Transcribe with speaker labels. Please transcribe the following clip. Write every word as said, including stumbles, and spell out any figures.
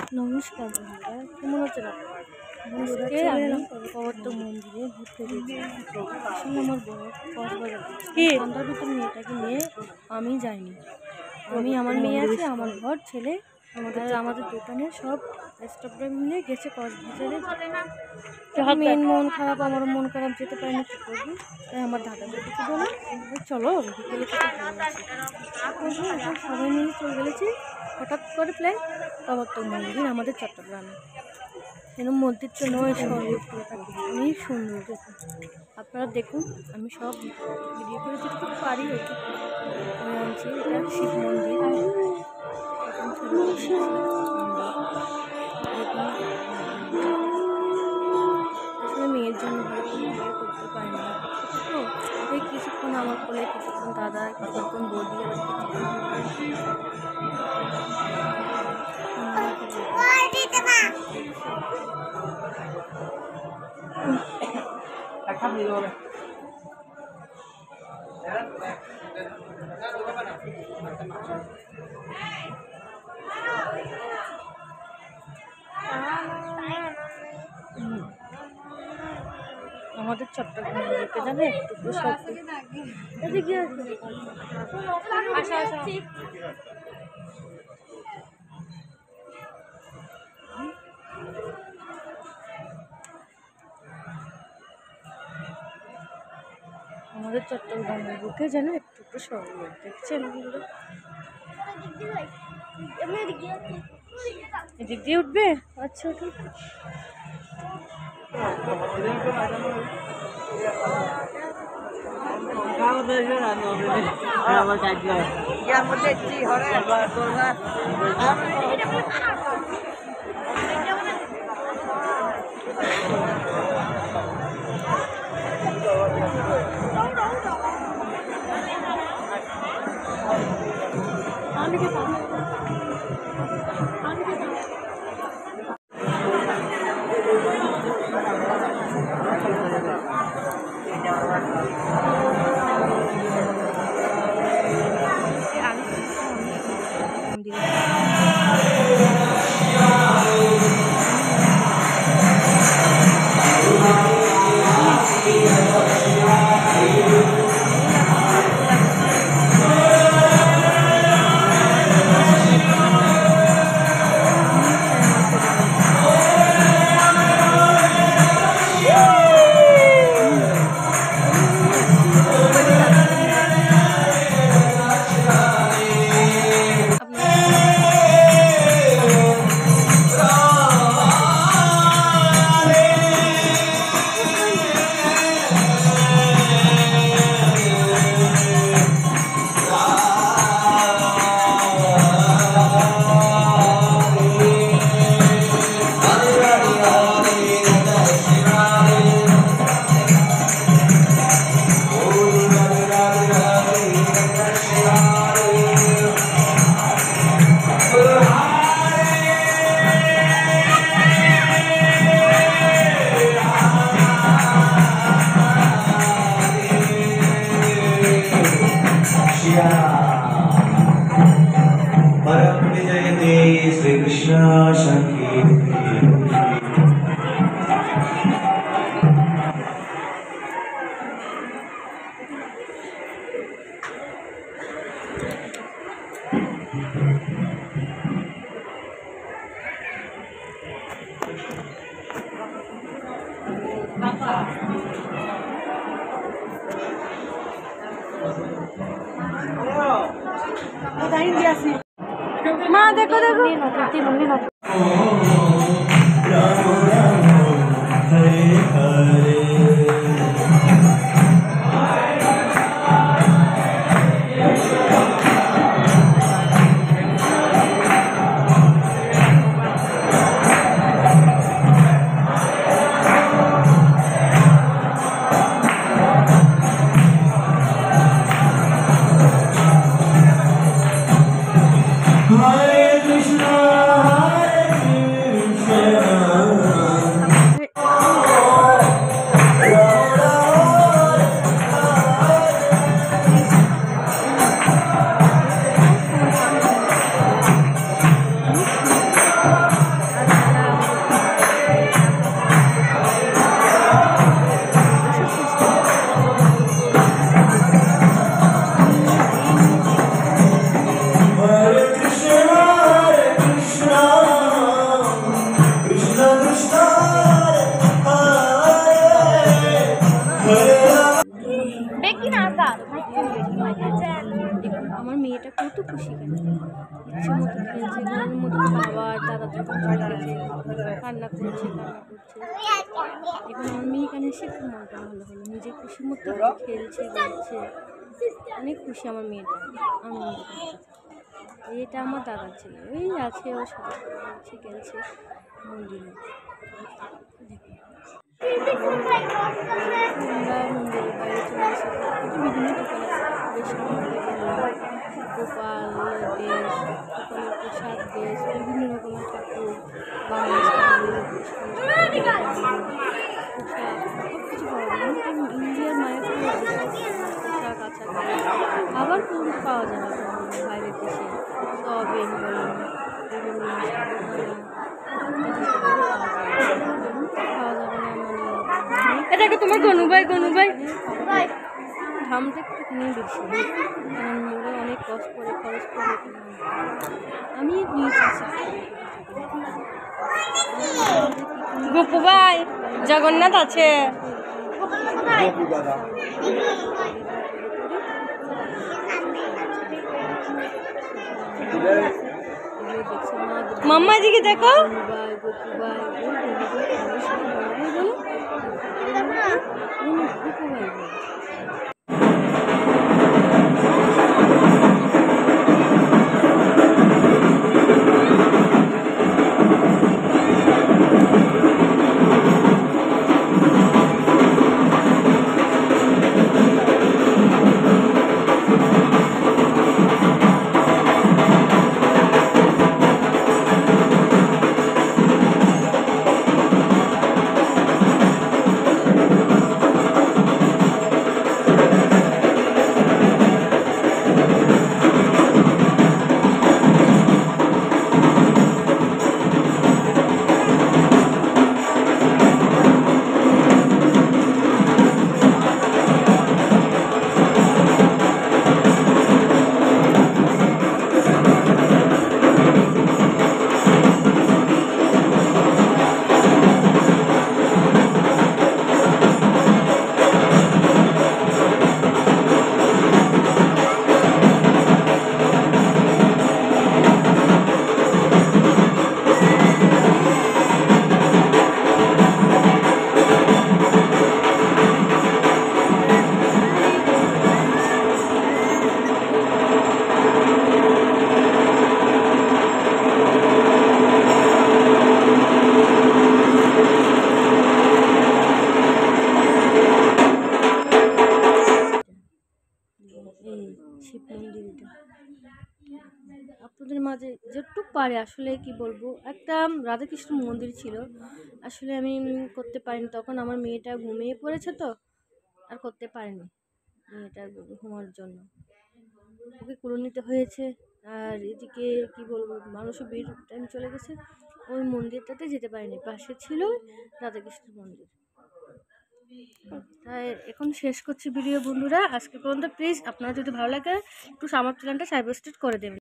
Speaker 1: নমস্কার বন্ধুরা, কেমন আছেন আপনারা? আজকে আমি প্রবর্তক মন্দিরে ঘুরতে গেছি। আসলে আমার বড় কক্সবাজার কি সন্ধ্যার ভিতর মেয়েটাকে নিয়ে আমি যাইনি। আমি আমার মেয়ে আছে, আমার ঘর, ছেলে, আমাদের আমাদের দোকানে সব স্টাফরা মিলে গেছে কক্সবাজারে। মেন মন খারাপ, আমারও মন খারাপ, যেতে পারিনি, কী করবো। তাই আমার দাদা যেতে কি বলো, চলো বিকেলে থেকে এখন সবাই মিলে চলে গেলেছি। হঠাৎ করে প্ল্যান প্রবর্তক মন্দির আমাদের চট্টগ্রামে। এরকম মন্দিরটা নয়, অনেক সুন্দর। আপনারা দেখুন, আমি সব ভিডিও করে যেতে পারি ওকে আনছি। এটা শিব মন্দির। আসলে মেয়ের জন্য ভালো করে করতে পারি না, তো ওই কিছুক্ষণ আমার কোলে, কিছুক্ষণ দাদা, কিছুক্ষণ বৌদি, আবার কিছুক্ষণ আমাদের চট্টগ্রাম লোকে জানে একটু এদিকে আসা আসা আমাদের চট্টগ্রামের বুকে যেন একটু একটু শহর দেখছেন। এদিক দিয়ে উঠবে? আচ্ছা, ঠিক
Speaker 2: श्री कृष्ण
Speaker 1: মা দেখো দেখো এর মধ্যে বাবা আর দাদা যখন রেখেছে কান্না করছে কান্না করছে। এখন আমার মেয়ে এখানে এসে খুব মনটা ভালো হলো, নিজের খুশি মতো খেলছে বাড়ছে, অনেক খুশি আমার মেয়েটা আনন্দ করছে। এটা আমার দাদার ছেলে, ওই আছে ওর সাথে খেলছে খেলছে মন্দিরে। আমরা মন্দিরের বাইরে চলে এসেছি, বিভিন্ন দোকান আছে, গোপাল দেশ, গোপালের প্রসাদ দেশ, বিভিন্ন রকমের ঠাকুর, বাংলা পোশাক সব কিছু পাওয়া যায়। ইন্ডিয়ার মায়ের পোশাক আচার আবার কিন্তু পাওয়া যাবে বাইরের দেশে, সয়াবিন বলুন বিভিন্ন খাওয়া যাবে না। মানে এটাকে তোমার গনু ভাই গনু ভাই দামটা একটুখানি বেশি, কারণ মোড়ে অনেক কষ্ট করে খরচ করে আমি নিয়েছি। গোপু ভাই জগন্নাথ আছে, মাম্মা দিকে দেখো। গোপু ভাই গোপু ভাই শিব মন্দিরটা আপনাদের মাঝে যেটুক পারে আসলে কি বলবো, একটা রাধাকৃষ্ণ মন্দির ছিল, আসলে আমি করতে পারিনি, তখন আমার মেয়েটা ঘুমিয়ে পড়েছে তো আর করতে পারিনি, মেয়েটা ঘুমার জন্য ওকে কুড়ে নিতে হয়েছে। আর এদিকে কি বলবো মানুষও ভিড় টাইম চলে গেছে, ওই মন্দিরটাতে যেতে পারিনি, পাশে ছিল রাধাকৃষ্ণ মন্দির। তাই এখন শেষ করছি ভিডিও বন্ধুরা, আজকে পর্যন্ত। প্লিজ আপনারা যদি ভালো লাগে একটু আমার চ্যানেলটা সাবস্ক্রাইব করে দেবেন।